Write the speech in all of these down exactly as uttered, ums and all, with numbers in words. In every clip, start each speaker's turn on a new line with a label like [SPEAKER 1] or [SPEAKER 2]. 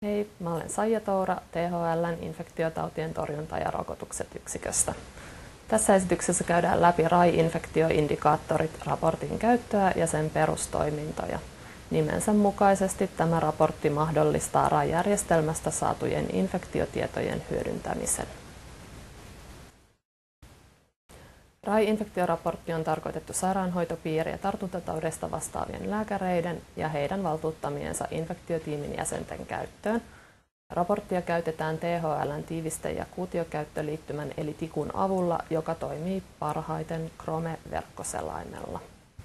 [SPEAKER 1] Hei, mä olen Saija Toura T H L:n infektiotautien torjunta- ja rokotukset yksiköstä. Tässä esityksessä käydään läpi R A I-infektioindikaattorit raportin käyttöä ja sen perustoimintoja. Nimensä mukaisesti tämä raportti mahdollistaa R A I-järjestelmästä saatujen infektiotietojen hyödyntämisen. R A I-infektioraportti on tarkoitettu sairaanhoitopiiri- ja tartuntataudeista vastaavien lääkäreiden ja heidän valtuuttamiensa infektiotiimin jäsenten käyttöön. Raporttia käytetään T H L:n tiiviste- ja kuutiokäyttöliittymän eli tikun avulla, joka toimii parhaiten Chrome-verkkoselaimella.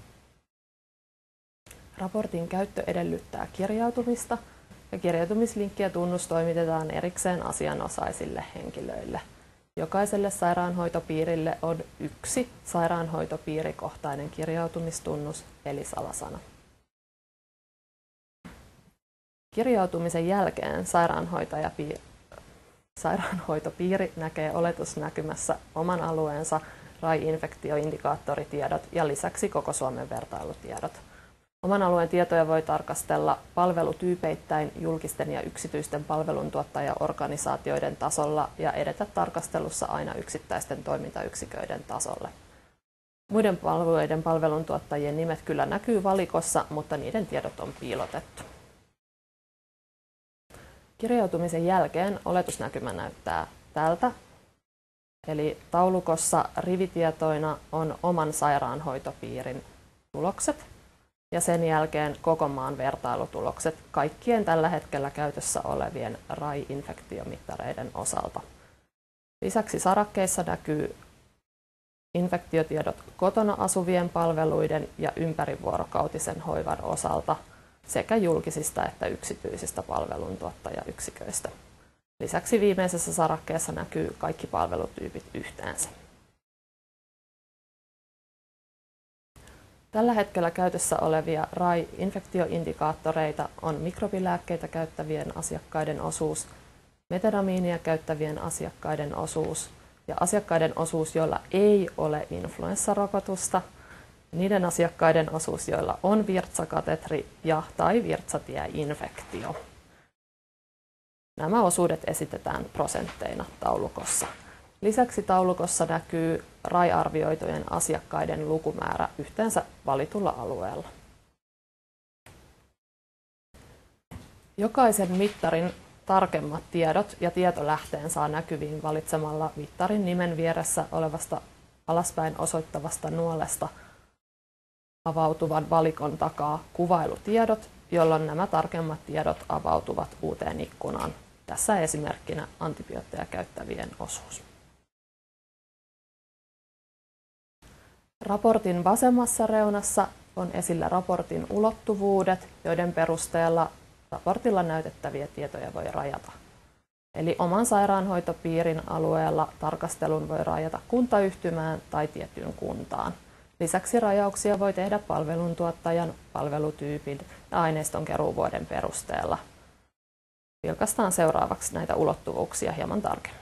[SPEAKER 1] Raportin käyttö edellyttää kirjautumista ja kirjautumislinkki ja tunnus toimitetaan erikseen asianosaisille henkilöille. Jokaiselle sairaanhoitopiirille on yksi sairaanhoitopiirikohtainen kirjautumistunnus eli salasana. Kirjautumisen jälkeen sairaanhoitajapiiri, sairaanhoitopiiri näkee oletusnäkymässä oman alueensa R A I-infektioindikaattoritiedot ja lisäksi koko Suomen vertailutiedot. Oman alueen tietoja voi tarkastella palvelutyypeittäin julkisten ja yksityisten palveluntuottajaorganisaatioiden tasolla ja edetä tarkastelussa aina yksittäisten toimintayksiköiden tasolle. Muiden palveluiden palveluntuottajien nimet kyllä näkyy valikossa, mutta niiden tiedot on piilotettu. Kirjautumisen jälkeen oletusnäkymä näyttää tältä. Eli taulukossa rivitietoina on oman sairaanhoitopiirin tulokset ja sen jälkeen koko maan vertailutulokset kaikkien tällä hetkellä käytössä olevien R A I-infektiomittareiden osalta. Lisäksi sarakkeissa näkyy infektiotiedot kotona asuvien palveluiden ja ympärivuorokautisen hoivan osalta sekä julkisista että yksityisistä palveluntuottajayksiköistä. Lisäksi viimeisessä sarakkeessa näkyy kaikki palvelutyypit yhteensä. Tällä hetkellä käytössä olevia R A I-infektioindikaattoreita on mikrobilääkkeitä käyttävien asiakkaiden osuus, metadamiinia käyttävien asiakkaiden osuus ja asiakkaiden osuus, joilla ei ole influenssarokotusta, niiden asiakkaiden osuus, joilla on virtsakatetri ja tai virtsatieinfektio. Nämä osuudet esitetään prosentteina taulukossa. Lisäksi taulukossa näkyy R A I-arvioitujen asiakkaiden lukumäärä yhteensä valitulla alueella. Jokaisen mittarin tarkemmat tiedot ja tietolähteen saa näkyviin valitsemalla mittarin nimen vieressä olevasta alaspäin osoittavasta nuolesta avautuvan valikon takaa kuvailutiedot, jolloin nämä tarkemmat tiedot avautuvat uuteen ikkunaan. Tässä esimerkkinä antibiootteja käyttävien osuus. Raportin vasemmassa reunassa on esillä raportin ulottuvuudet, joiden perusteella raportilla näytettäviä tietoja voi rajata. Eli oman sairaanhoitopiirin alueella tarkastelun voi rajata kuntayhtymään tai tiettyyn kuntaan. Lisäksi rajauksia voi tehdä palveluntuottajan, palvelutyypin ja aineiston keruuvuoden perusteella. Vilkaistaan seuraavaksi näitä ulottuvuuksia hieman tarkemmin.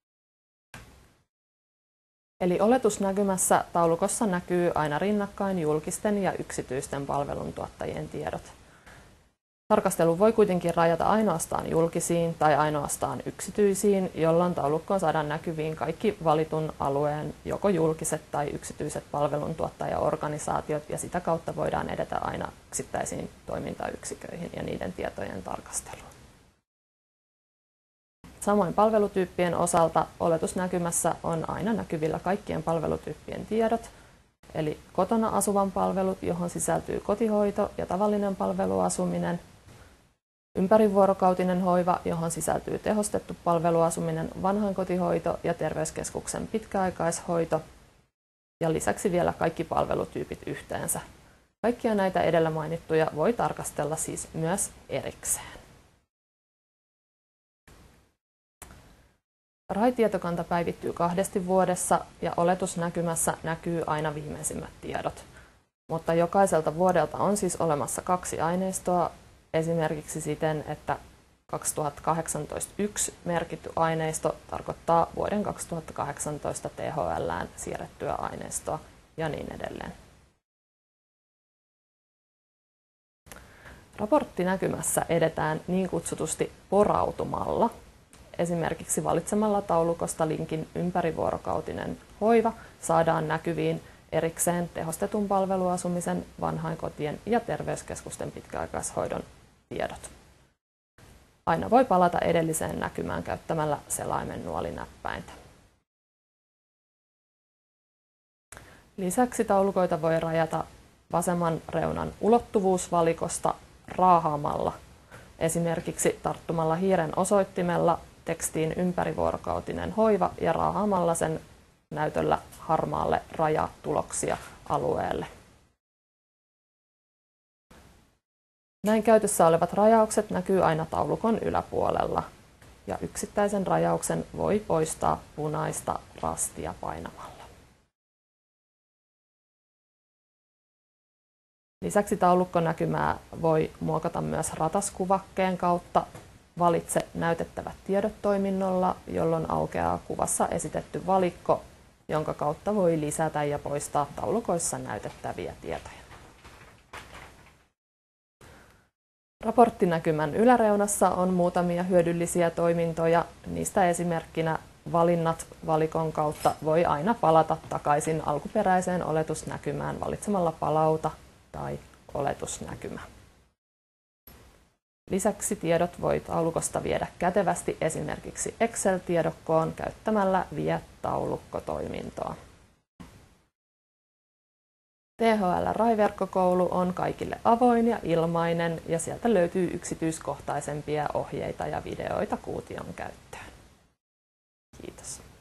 [SPEAKER 1] Eli oletusnäkymässä taulukossa näkyy aina rinnakkain julkisten ja yksityisten palveluntuottajien tiedot. Tarkastelu voi kuitenkin rajata ainoastaan julkisiin tai ainoastaan yksityisiin, jolloin taulukkoon saadaan näkyviin kaikki valitun alueen joko julkiset tai yksityiset palveluntuottajaorganisaatiot ja sitä kautta voidaan edetä aina yksittäisiin toimintayksiköihin ja niiden tietojen tarkasteluun. Samoin palvelutyyppien osalta oletusnäkymässä on aina näkyvillä kaikkien palvelutyyppien tiedot, eli kotona asuvan palvelut, johon sisältyy kotihoito ja tavallinen palveluasuminen, ympärivuorokautinen hoiva, johon sisältyy tehostettu palveluasuminen, vanhainkotihoito ja terveyskeskuksen pitkäaikaishoito, ja lisäksi vielä kaikki palvelutyypit yhteensä. Kaikkia näitä edellä mainittuja voi tarkastella siis myös erikseen. R A I-tietokanta päivittyy kahdesti vuodessa ja oletusnäkymässä näkyy aina viimeisimmät tiedot. Mutta jokaiselta vuodelta on siis olemassa kaksi aineistoa, esimerkiksi siten, että kaksituhattakahdeksantoista yksi merkitty aineisto tarkoittaa vuoden kaksituhattakahdeksantoista T H L:ään siirrettyä aineistoa ja niin edelleen. Raporttinäkymässä edetään niin kutsutusti porautumalla, esimerkiksi valitsemalla taulukosta linkin ympärivuorokautinen hoiva saadaan näkyviin erikseen tehostetun palveluasumisen, vanhainkotien ja terveyskeskusten pitkäaikaishoidon tiedot. Aina voi palata edelliseen näkymään käyttämällä selaimen nuolinäppäintä. Lisäksi taulukoita voi rajata vasemman reunan ulottuvuusvalikosta raahaamalla, esimerkiksi tarttumalla hiiren osoittimella tekstiin ympärivuorokautinen hoiva ja raahaamalla sen näytöllä harmaalle rajatuloksia alueelle. Näin käytössä olevat rajaukset näkyy aina taulukon yläpuolella ja yksittäisen rajauksen voi poistaa punaista rastia painamalla. Lisäksi taulukkonäkymää voi muokata myös rataskuvakkeen kautta. Valitse näytettävät tiedot toiminnolla, jolloin aukeaa kuvassa esitetty valikko, jonka kautta voi lisätä ja poistaa taulukoissa näytettäviä tietoja. Raporttinäkymän yläreunassa on muutamia hyödyllisiä toimintoja. Niistä esimerkkinä valinnat valikon kautta voi aina palata takaisin alkuperäiseen oletusnäkymään valitsemalla palauta tai oletusnäkymä. Lisäksi tiedot voi taulukosta viedä kätevästi esimerkiksi Excel-tiedokkoon käyttämällä Vie-taulukko-toimintoa. T H L RAI-verkkokoulu on kaikille avoin ja ilmainen ja sieltä löytyy yksityiskohtaisempia ohjeita ja videoita kuution käyttöön. Kiitos.